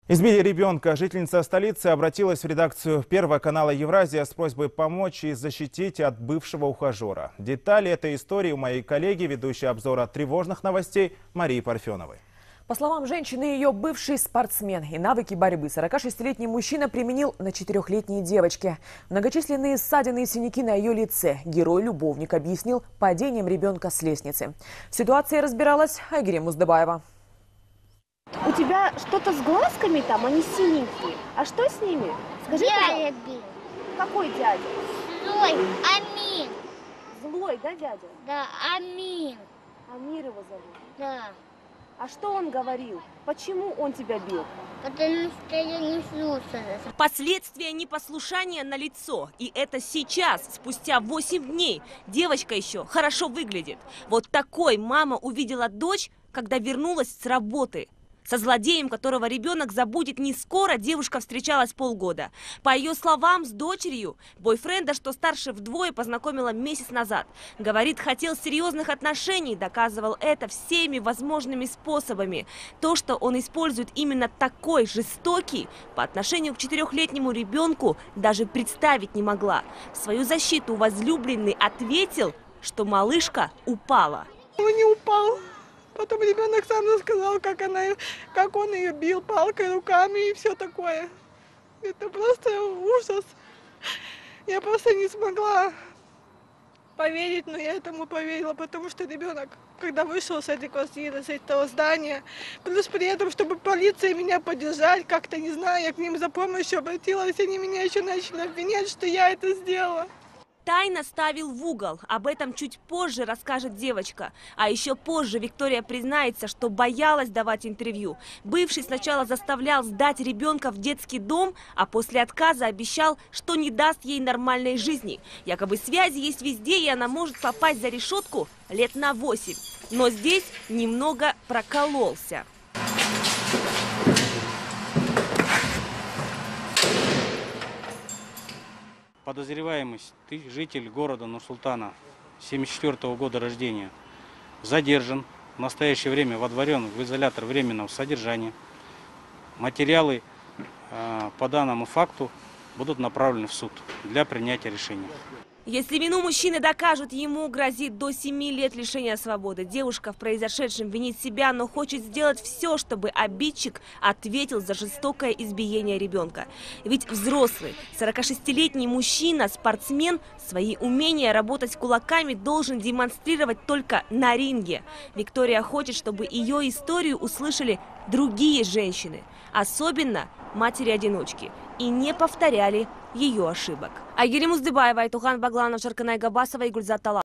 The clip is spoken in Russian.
Избили ребенка. Жительница столицы обратилась в редакцию Первого канала «Евразия» с просьбой помочь и защитить от бывшего ухажера. Детали этой истории у моей коллеги, ведущей обзора тревожных новостей Марии Парфеновой. По словам женщины, ее бывший спортсмен и навыки борьбы 46-летний мужчина применил на 4-летней девочке. Многочисленные ссадины и синяки на ее лице герой-любовник объяснил падением ребенка с лестницы. В ситуации разбиралась Айгерим Муздыбаева. У тебя что-то с глазками там, они синенькие. А что с ними? Скажи, дядя бил. Какой дядя? Злой, Амин. Злой, да, дядя? Да, Амин. Амир его зовут. Да. А что он говорил? Почему он тебя бил? Потому что я не слушалась. Последствия непослушания налицо. И это сейчас, спустя 8 дней, девочка еще хорошо выглядит. Вот такой мама увидела дочь, когда вернулась с работы. Со злодеем, которого ребенок забудет не скоро, девушка встречалась полгода. По ее словам, с дочерью бойфренда, что старше вдвое, познакомила месяц назад. Говорит, хотел серьезных отношений, доказывал это всеми возможными способами. То, что он использует именно такой жестокий по отношению к 4-летнему ребенку, даже представить не могла. В свою защиту возлюбленный ответил, что малышка упала. Он не упал. Потом ребенок сам рассказал, как он ее бил палкой, руками и все такое. Это просто ужас. Я просто не смогла поверить, но я этому поверила, потому что ребенок, когда вышел с этой квартиры, с этого здания, плюс при этом, чтобы полиция меня поддержать, как-то, не знаю, я к ним за помощью обратилась, они меня еще начали обвинять, что я это сделала. Тайно ставил в угол. Об этом чуть позже расскажет девочка. А еще позже Виктория признается, что боялась давать интервью. Бывший сначала заставлял сдать ребенка в детский дом, а после отказа обещал, что не даст ей нормальной жизни. Якобы связи есть везде, и она может попасть за решетку лет на 8. Но здесь немного прокололся. Подозреваемый житель города Нур-Султана, 1974 года рождения, задержан, в настоящее время водворен в изолятор временного содержания. Материалы по данному факту будут направлены в суд для принятия решения. Если вину мужчины докажут, ему грозит до 7 лет лишения свободы. Девушка в произошедшем винит себя, но хочет сделать все, чтобы обидчик ответил за жестокое избиение ребенка. Ведь взрослый, 46-летний мужчина, спортсмен, свои умения работать кулаками должен демонстрировать только на ринге. Виктория хочет, чтобы ее историю услышали другие женщины, особенно матери-одиночки, и не повторяли ее ошибок. Айгерим Муздыбаева, Айтухан Багланов, Шарканай Габасова и Гульзат Талал.